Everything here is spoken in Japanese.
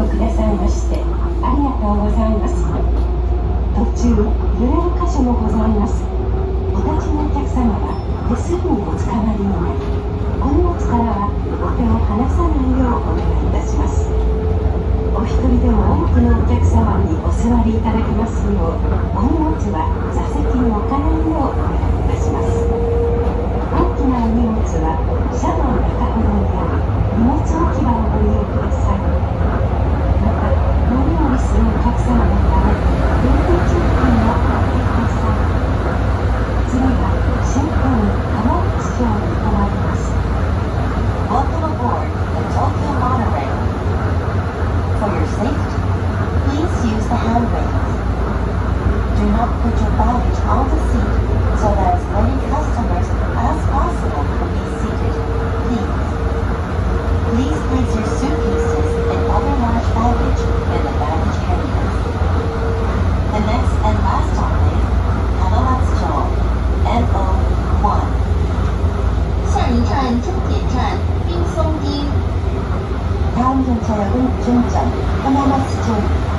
くださいましてありがとうございます。途中揺れる箇所もございます。お立ちのお客様は手すりにおつかまりになり、お荷物からはお手を離さないようお願いいたします。お一人でも多くのお客様にお座りいただけますよう、お荷物は座席に置かないようお願いいたします。大きなお荷物は車道中ほどにある荷物置き場をご利用ください。また乗り降りするお客様のため電気チェックもお待ちください。次は新婚浜松町に停まります。 Welcome aboard the Tokyo Monorail. For your safety, please use the handrails. Do not put your baggage on the seat so that as many customers as possible can be seated. Please place your suitcases and other large baggage in the baggage area. The next and last stop is Hamamatsucho, NO1. 下一站终点站滨松町。 다음 전차역은 종점 하마마츠町입니다.